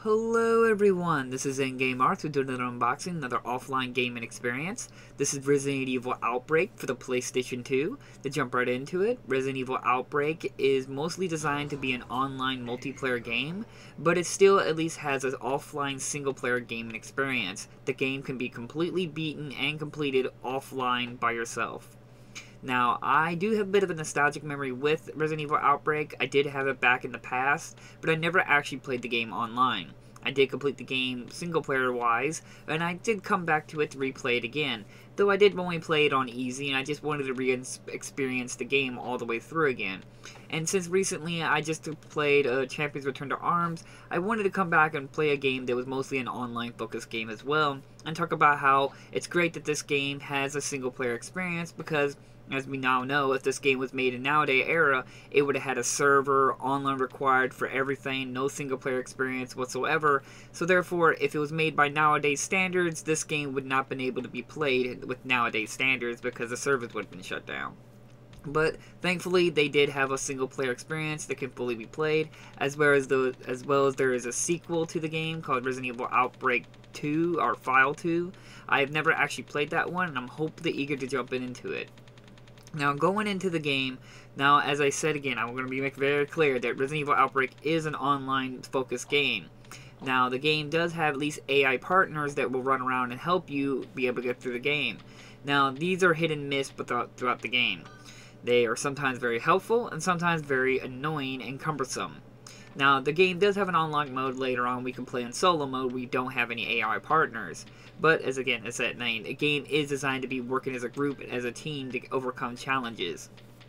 Hello everyone, this is Endgame Arts. We're doing another unboxing, another offline gaming experience. This is Resident Evil Outbreak for the PlayStation 2. To jump right into it, Resident Evil Outbreak is mostly designed to be an online multiplayer game, but it still at least has an offline single-player gaming experience. The game can be completely beaten and completed offline by yourself. Now, I do have a bit of a nostalgic memory with Resident Evil Outbreak. I did have it back in the past, but I never actually played the game online. I did complete the game single-player-wise, and I did come back to it to replay it again, though I did only play it on easy, and I just wanted to re-experience the game all the way through again. And since recently I just played Champions Return to Arms, I wanted to come back and play a game that was mostly an online-focused game as well, and talk about how it's great that this game has a single-player experience, because as we now know, if this game was made in nowadays era, it would have had a server, online required for everything, no single-player experience whatsoever. So therefore, if it was made by nowadays standards, this game would not have been able to be played with nowadays standards because the servers would have been shut down. But thankfully, they did have a single-player experience that can fully be played, as well as there is a sequel to the game called Resident Evil Outbreak 2 or File 2. I have never actually played that one, and I'm hopefully eager to jump into it. Now, going into the game, now, as I said again, I'm going to make very clear that Resident Evil Outbreak is an online-focused game. Now, the game does have at least AI partners that will run around and help you be able to get through the game. Now, these are hit and miss throughout the game. They are sometimes very helpful and sometimes very annoying and cumbersome. Now, the game does have an unlock mode later on. We can play in solo mode. We don't have any AI partners. But, as I said, the game is designed to be working as a group, as a team, to overcome challenges.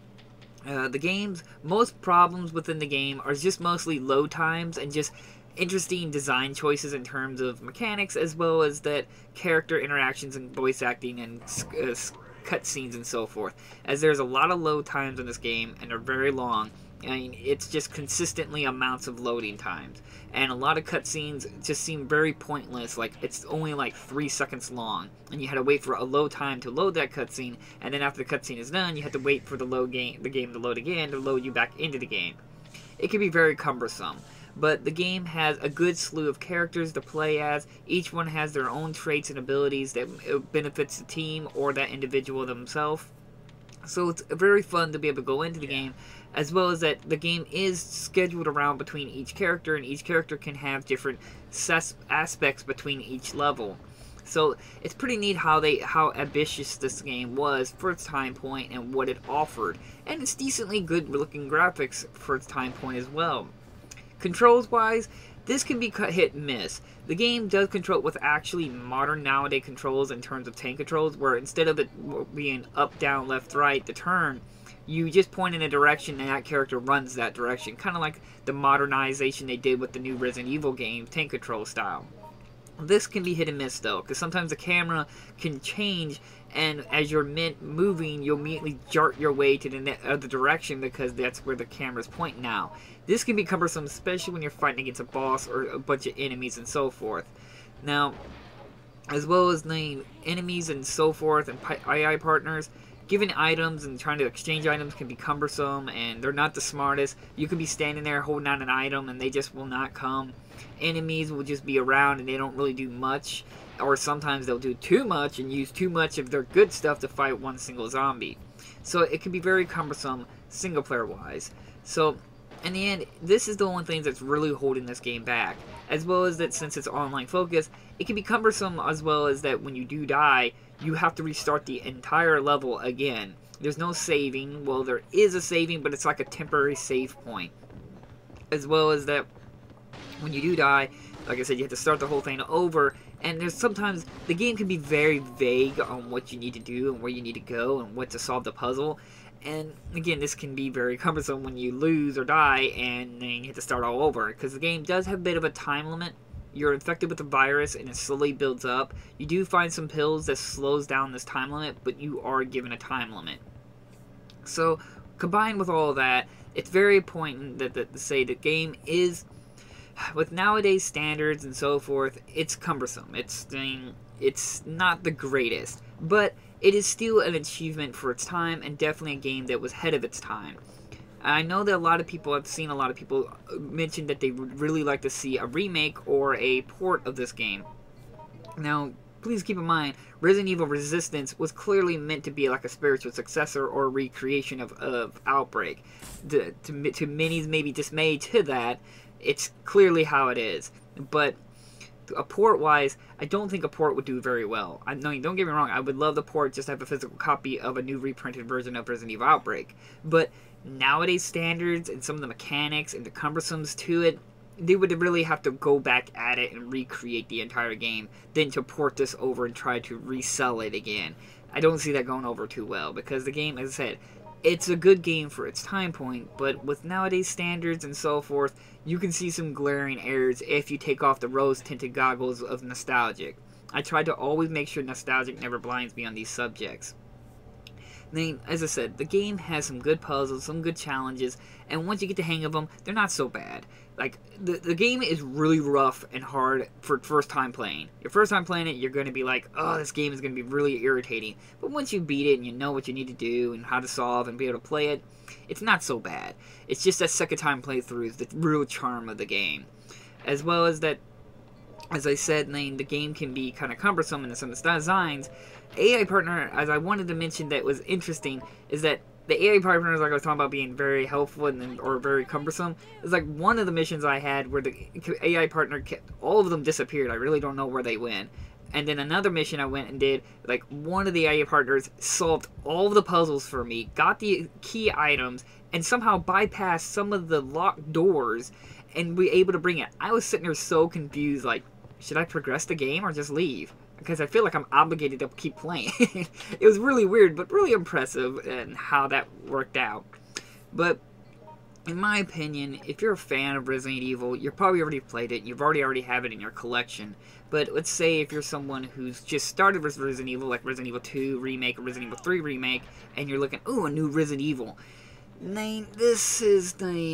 The game's most problems within the game are just mostly load times and just interesting design choices in terms of mechanics, as well as that character interactions and voice acting and cutscenes and so forth. As there's a lot of load times in this game, and they're very long. I mean, it's just consistently amounts of loading times. And a lot of cutscenes just seem very pointless, like it's only like 3 seconds long. And you had to wait for a load time to load that cutscene, and then after the cutscene is done, you have to wait for the game to load again to load you back into the game. It can be very cumbersome. But the game has a good slew of characters to play as. Each one has their own traits and abilities that benefits the team or that individual themselves. So it's very fun to be able to go into the game, as well as that the game is scheduled around between each character, and each character can have different aspects between each level. So it's pretty neat how ambitious this game was for its time point and what it offered. And it's decently good looking graphics for its time point as well. Controls wise, this can be hit and miss. The game does control with actually modern nowadays controls in terms of tank controls, where instead of it being up, down, left, right, the turn, you just point in a direction and that character runs that direction. Kind of like the modernization they did with the new Resident Evil game, tank control style. This can be hit and miss though, because sometimes the camera can change, and as you're moving, you'll immediately jart your way to the other direction because that's where the camera's pointing now. This can be cumbersome, especially when you're fighting against a boss or a bunch of enemies and so forth. Now, as well as the enemies and so forth and AI partners, giving items and trying to exchange items can be cumbersome, and they're not the smartest. You could be standing there holding on an item and they just will not come. Enemies will just be around and they don't really do much, or sometimes they'll do too much and use too much of their good stuff to fight one single zombie. So it can be very cumbersome single player wise. So in the end, this is the only thing that's really holding this game back. As well as that, since it's online focused, it can be cumbersome, as well as that when you do die, you have to restart the entire level again. There's no saving. Well, there is a saving, but it's like a temporary save point. As well as that, when you do die, like I said, you have to start the whole thing over. And there's sometimes, the game can be very vague on what you need to do and where you need to go and what to solve the puzzle. And again, this can be very cumbersome when you lose or die and then you have to start all over. Because the game does have a bit of a time limit. You're infected with the virus and it slowly builds up. You do find some pills that slows down this time limit, but you are given a time limit. So, combined with all of that, it's very important to say the game is, with nowadays standards and so forth, it's cumbersome. It's not the greatest, but it is still an achievement for its time and definitely a game that was ahead of its time. I know that a lot of people, I've seen a lot of people mention that they would really like to see a remake or a port of this game. Now, please keep in mind, Resident Evil Resistance was clearly meant to be like a spiritual successor or recreation of Outbreak. To many's maybe dismay to that, it's clearly how it is. But a port-wise, I don't think a port would do very well. I mean, don't get me wrong, I would love the port just to have a physical copy of a new reprinted version of Resident Evil Outbreak. But nowadays standards and some of the mechanics and the cumbersomes to it, they would really have to go back at it and recreate the entire game than to port this over and try to resell it again. I don't see that going over too well, because the game, as I said, it's a good game for its time point, but with nowadays standards and so forth, you can see some glaring errors if you take off the rose-tinted goggles of nostalgic. I try to always make sure nostalgic never blinds me on these subjects. Then, as I said, the game has some good puzzles, some good challenges, and once you get the hang of them, they're not so bad. Like, the game is really rough and hard for first time playing. Your first time playing it, you're going to be like, oh, this game is going to be really irritating. But once you beat it and you know what you need to do and how to solve and be able to play it, it's not so bad. It's just that second time playthrough is the real charm of the game. As well as that, as I said, the game can be kind of cumbersome in some of the designs. AI partner, as I wanted to mention that was interesting, is that the AI partners, like I was talking about being very helpful or very cumbersome, is like one of the missions I had where the AI partner kept, all of them disappeared. I really don't know where they went. And then another mission I went and did, like one of the AI partners solved all of the puzzles for me, got the key items, and somehow bypassed some of the locked doors and we were able to bring it. I was sitting there so confused, like, should I progress the game or just leave? Because I feel like I'm obligated to keep playing. It was really weird, but really impressive in how that worked out. But in my opinion, if you're a fan of Resident Evil, you've probably already played it. You've already have it in your collection. But let's say if you're someone who's just started with Resident Evil, like Resident Evil 2 Remake or Resident Evil 3 Remake, and you're looking, ooh, a new Resident Evil. This is,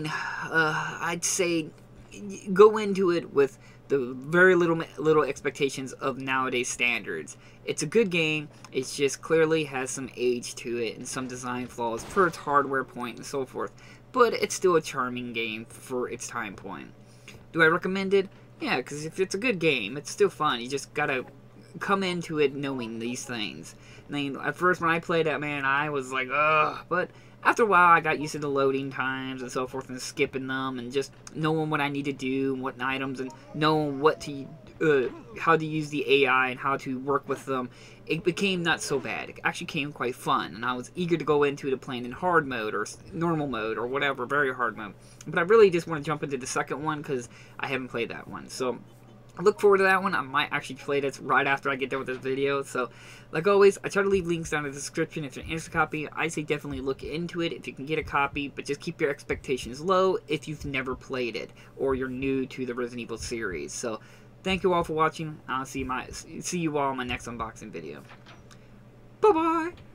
I'd say, go into it with the very little expectations of nowadays standards. It's a good game, it just clearly has some age to it and some design flaws for its hardware point and so forth. But it's still a charming game for its time point. Do I recommend it? Yeah, because if it's a good game, it's still fun. You just gotta come into it knowing these things. At first when I played it, man, I was like, ugh, but after a while, I got used to the loading times and so forth and skipping them and just knowing what I need to do and what items and knowing what to, how to use the AI and how to work with them. It became not so bad. It actually became quite fun, and I was eager to go into it playing in hard mode or normal mode or whatever, very hard mode. But I really just want to jump into the second one because I haven't played that one. So I look forward to that one. I might actually play this right after I get done with this video. So, like always, I try to leave links down in the description. If you're interested in a copy, I say definitely look into it if you can get a copy. But just keep your expectations low if you've never played it or you're new to the Resident Evil series. So, thank you all for watching. I'll see you all in my next unboxing video. Bye-bye!